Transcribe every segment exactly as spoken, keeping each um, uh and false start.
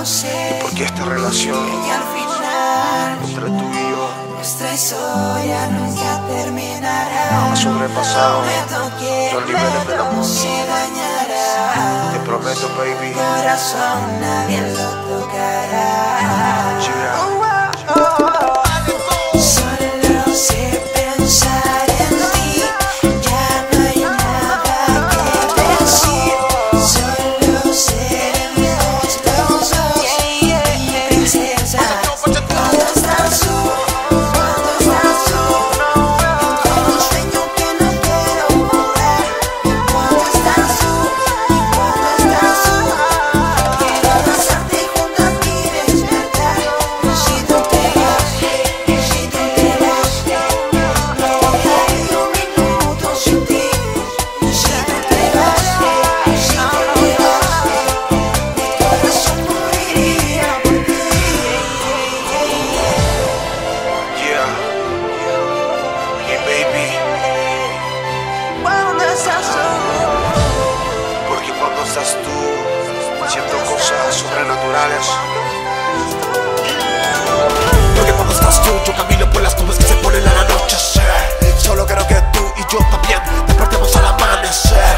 sé. Y porque esta relación Y al final entre tú y yo nuestra historia nunca terminará. nos ha sobrepasado Prometo los niveles del amor. no se dañará. Te prometo, baby. Corazón nadie lo tocará. Yeah. Solo sé pensar en ti, ya no hay nada que decir. Solo seremos los dos, mi princesa. Cuando estás tú, cuando estás tú, tengo un sueño que no quiero borrar. Cuando estás tú, cuando estás tú, quiero abrazarte junto a ti y despertar. Si tú te vas, si tú te vas, no dejaré un minuto sin ti. Si tú te vas, si tú te vas, mi corazón moriría por ti. Yeah. Hey, baby. Cuando estás tú, Porque cuando estás tú, siento cosas sobrenaturales. Porque cuando estás tú, yo camino por las nubes que se ponen al anochecer. Solo quiero que tú y yo también despertemos al amanecer.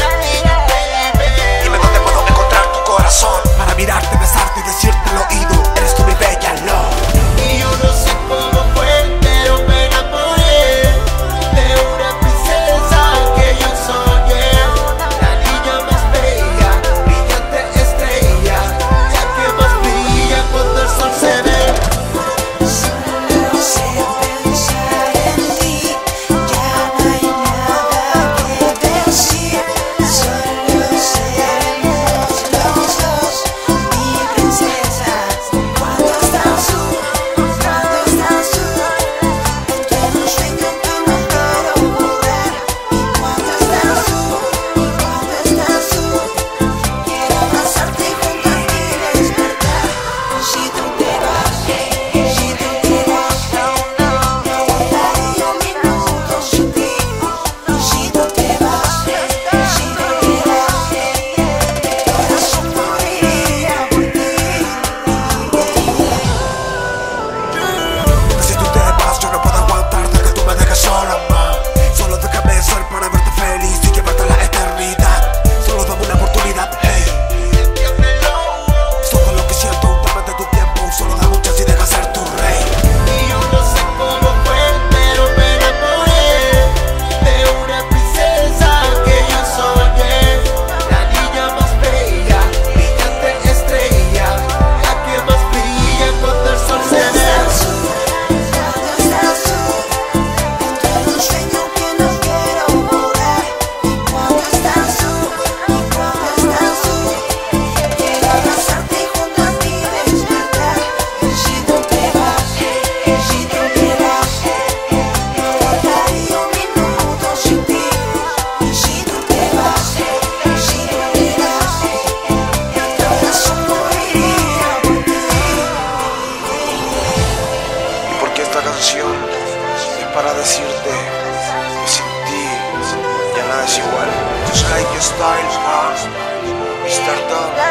Dime dónde puedo encontrar tu corazón para mirarte, besarte y decirte al oído: eres tú mi bella love. Y yo no sé cómo fue, pero me enamoré de una princesa que yo soñé. La niña más bella, brillante estrella, la que más brilla cuando el sol se ve. solo sé pensar en ti, ya no hay nada que decir. Solo seremos los dos, mi princesa. Cuando estás tú, cuando estás tú, tengo un sueño que no quiero borrar. Cuando estás tú, cuando estás tú, quiero abrazarte junto a ti y despertar. Si tú te vas, si tú te vas, no dejaré un minuto sin ti. Si tú te vas, si tú te vas, mi corazón moriría por ti. Si tú te vas, yo no puedo aguantar de que tú me dejes sola, ma. Solo déjame ser para verte feliz y llevarte a la eternidad. Solo dame una oportunidad, hey. Todo lo que siento, dame de tu tiempo. Solo dame un chance y deja ser tu rey. Y yo no sé cómo fue, pero me enamoré de una princesa que yo soñé. La niña más bella, brillante estrella, la que más brilla cuando el sol se ve. Cuando estás tú, tengo un sueño que no quiero borrar. Cuando estás tú, cuando estás tú, quiero abrazarte junto a ti y despertar. Si tú te vas, si tú te vas, no dejaré un minuto sin ti. Si tú te vas, si tú te vas, mi corazón moriría por ti. Y porque esta canción es para decirte que sin ti ya nada es igual. Just like your style, huh? mister Don.